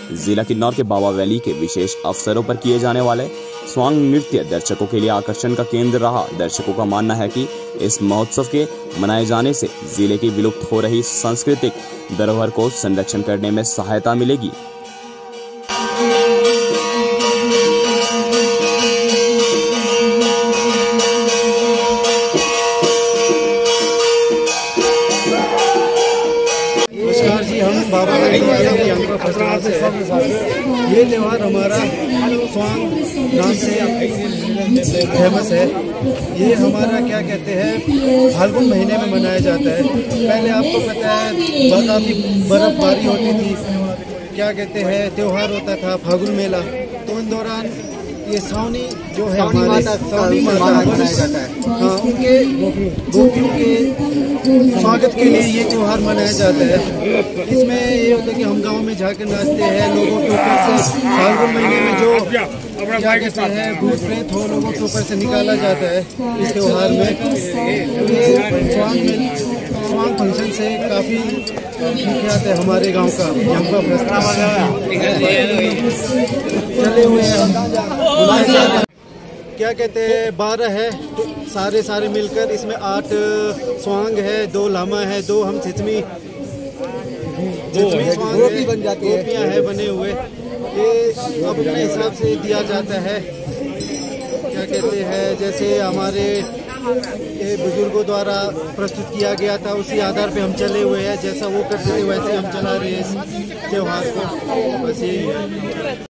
जिला किन्नौर के बाबा वैली के विशेष अवसरों पर किए जाने वाले स्वांग नृत्य दर्शकों के लिए आकर्षण का केंद्र रहा। दर्शकों का मानना है कि इस महोत्सव के मनाए जाने से जिले की विलुप्त हो रही सांस्कृतिक धरोहर को संरक्षण करने में सहायता मिलेगी। नमस्कार जी, हम बाबा वैली यंगवा फेस्टिवल से है। ये त्यौहार हमारा स्वांग नाम से फेमस है। ये हमारा क्या कहते हैं फाल्गुन महीने में मनाया जाता है। पहले आपको पता है काफ़ी बर्फबारी होती थी, क्या कहते हैं त्यौहार होता था फाल्गुन मेला। तो उन दौरान ये सावनी जो है हमारे सावनी माता मनाया जाता है। हाँ, उनके गोपियों के स्वागत के लिए ये त्यौहार मनाया जाता है। इसमें ये होता है कि हम गांव में जाकर नाचते हैं, लोगों के ऊपर से फाल्गुन महीने में जो क्या कहते हैं भूत प्रेत हो लोगों के ऊपर से निकाला जाता है इस त्यौहार में। ये स्वांग फंक्शन से काफ़ी मुख्यात है हमारे गांव का यंगवा फेस्टिवल चले हुए हैं। क्या कहते हैं 12 है तो सारे मिलकर इसमें 8 स्वांग है, 2 लामा है, 2 हम चिचमी स्वांग बन जाते हैं, गोपियाँ है बने हुए। ये अपने हिसाब से दिया जाता है। क्या कहते हैं जैसे हमारे ये बुजुर्गों द्वारा प्रस्तुत किया गया था, उसी आधार पे हम चले हुए हैं। जैसा वो करते थे वैसे हम चला रहे हैं इस त्यौहार को। बस यही है।